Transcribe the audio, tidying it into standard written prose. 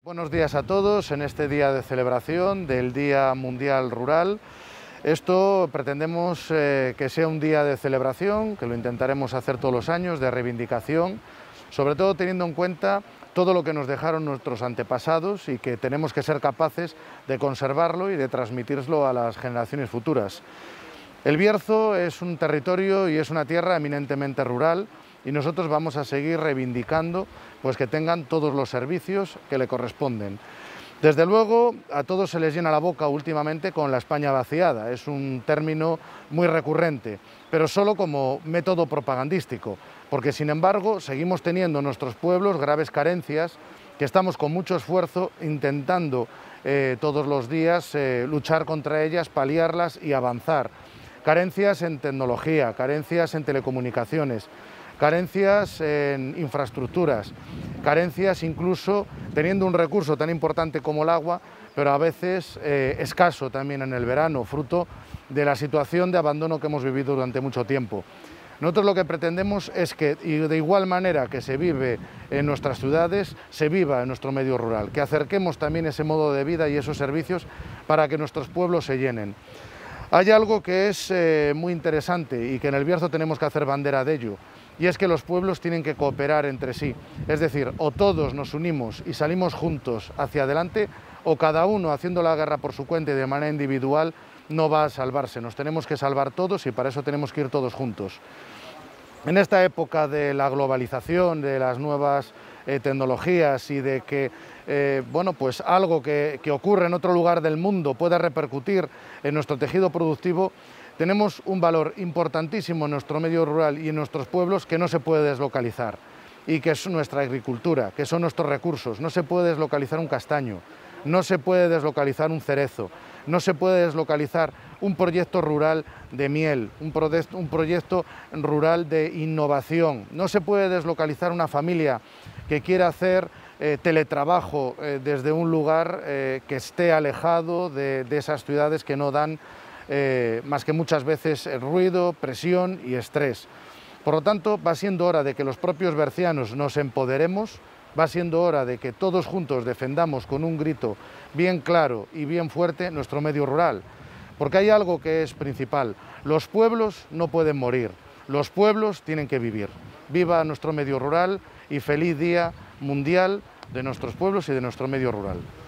Buenos días a todos en este día de celebración del Día Mundial Rural. Esto pretendemos que sea un día de celebración, que lo intentaremos hacer todos los años, de reivindicación, sobre todo teniendo en cuenta todo lo que nos dejaron nuestros antepasados y que tenemos que ser capaces de conservarlo y de transmitirlo a las generaciones futuras. El Bierzo es un territorio y es una tierra eminentemente rural y nosotros vamos a seguir reivindicando pues, que tengan todos los servicios que le corresponden. Desde luego, a todos se les llena la boca últimamente con la España vaciada. Es un término muy recurrente, pero solo como método propagandístico, porque sin embargo seguimos teniendo en nuestros pueblos graves carencias que estamos con mucho esfuerzo intentando todos los días luchar contra ellas, paliarlas y avanzar. Carencias en tecnología, carencias en telecomunicaciones, carencias en infraestructuras, carencias incluso teniendo un recurso tan importante como el agua, pero a veces escaso también en el verano, fruto de la situación de abandono que hemos vivido durante mucho tiempo. Nosotros lo que pretendemos es que, y de igual manera que se vive en nuestras ciudades, se viva en nuestro medio rural, que acerquemos también ese modo de vida y esos servicios para que nuestros pueblos se llenen. Hay algo que es muy interesante y que en el Bierzo tenemos que hacer bandera de ello, y es que los pueblos tienen que cooperar entre sí. Es decir, o todos nos unimos y salimos juntos hacia adelante, o cada uno haciendo la guerra por su cuenta y de manera individual no va a salvarse. Nos tenemos que salvar todos y para eso tenemos que ir todos juntos. En esta época de la globalización, de las nuevas tecnologías y de que bueno, pues algo que ocurre en otro lugar del mundo pueda repercutir en nuestro tejido productivo, tenemos un valor importantísimo en nuestro medio rural y en nuestros pueblos que no se puede deslocalizar, y que es nuestra agricultura, que son nuestros recursos. No se puede deslocalizar un castaño, no se puede deslocalizar un cerezo, no se puede deslocalizar un proyecto rural de miel, un proyecto rural de innovación, no se puede deslocalizar una familia que quiera hacer teletrabajo desde un lugar que esté alejado de esas ciudades que no dan más que muchas veces ruido, presión y estrés. Por lo tanto, va siendo hora de que los propios bercianos nos empoderemos, va siendo hora de que todos juntos defendamos con un grito bien claro y bien fuerte nuestro medio rural, porque hay algo que es principal: los pueblos no pueden morir, los pueblos tienen que vivir. Viva nuestro medio rural y feliz Día Mundial de nuestros pueblos y de nuestro medio rural.